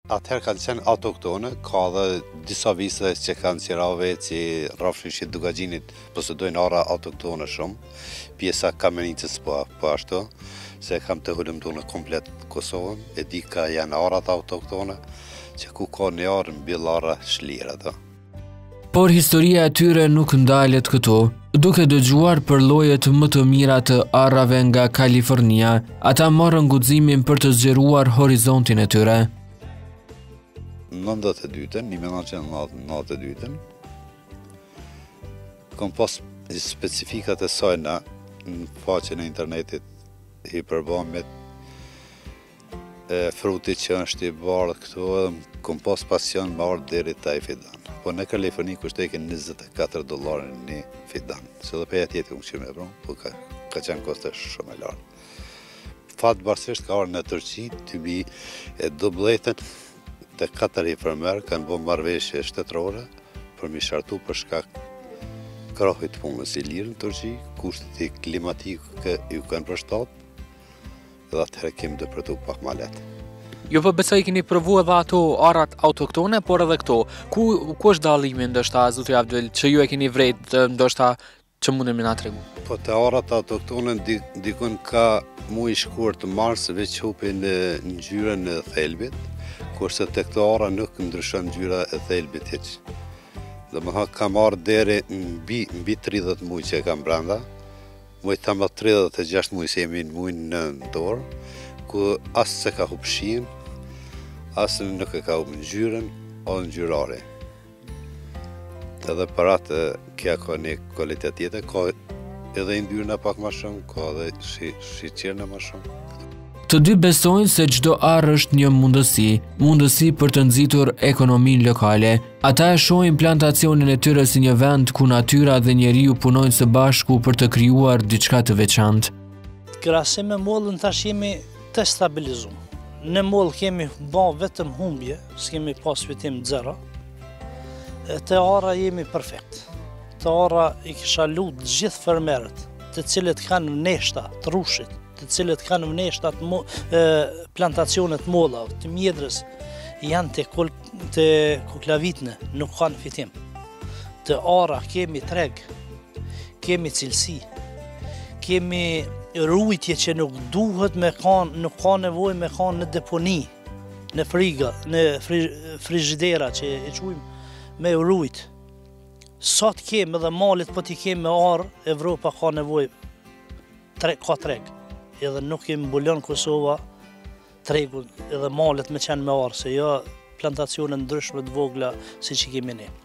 atëherë kanë qenë autoktone, ka dhe disa vise që kanë qirave që rrafshishit Dugagjinit posedojnë ara autoktone shumë, pjesa Kamenicës po ashtu, se kam të hulumtu në komplet Kosovën, e di ka janë arat autoktone, që ku ka një arë mbyll ara shlira do. Por historia e tyre nuk ndalet këtu. Duke dëgjuar për llojet më të mira të arrave nga Kalifornia, ata morën guximin për të zgjeruar horizontin e tyre. Në 1992 kom pas specifikat e saj në faqen e internetit i përbamit fruti që është i bardhë këtu, kom pas pasion me ardhë deri taj fidan. Po në Kaliforni kushtekin $24 një fidan. Se dhe peja tjetë këmë qime, po ka qenë koste shumë e lartë. Fatë barsisht ka arë në Turqi, të bi e dubletën të 4 infermer kanë bo marrëveshje shtetërore për mi shartu për shkak krahit punës i lirë në Turqi, kushtet i klimatikë ju kanë përshtatë, dhe atëherë kemi dëpërtu pak ma letë. Jo po besoj keni provu edhe ato arat autoktone, por edhe këto. Ku është dallimi ndoshta zoti Abdul, që ju e keni vrejt, ndoshta që mundemi na tregu? Po të arat autoktone dikun ka muj shkurt mars veç hupin ngjyrën e thelbit, kurse të këto ara nuk ndryshon ngjyra e thelbit hiç. Domethënë kam marrë deri mbi 30 muj që kam brenda. Muj tama 36 muj se jemi në muj në dorë, ku asë se ka hup shiin, asë nuk e ka hup ngjyrën o ngjyrare. Edhe për atë kja ka një kvalitet tjetër, ka edhe yndyrna pak ma shumë, ka edhe shiqirna ma shumë. Të dy besojnë se çdo arë është një mundësi për të nxitur ekonominë lokale. Ata e shohin plantacionin e tyre si një vend ku natyra dhe njeriu punojnë së bashku për të krijuar diçka të veçantë. Krahasim me mollën tash jemi të stabilizuar. Në mollë kemi ba vetëm humbje, s'kemi pas fitim zero. Te ara jemi perfekt. Te ara i kisha lutë gjithë fermerët, të cilët kanë vneshta të rushit, të cilët kanë vneshta të plantacionet molla, të mjedrës, janë të kuklavitne, nuk kanë fitim. Te ara kemi treg, kemi cilësi, kemi rujtje që nuk duhet nuk ka nevojë me kanë në deponi, në friga, në frigidera që e quajmë me rujt. Sa të kemi edhe malit po t'i kemi me arë, Evropa ka nevojë ka treg. Edhe nuk i mbulon Kosova tregun edhe malit me qenë me arë, se jo plantacione ndryshme të vogla si që kemi ne.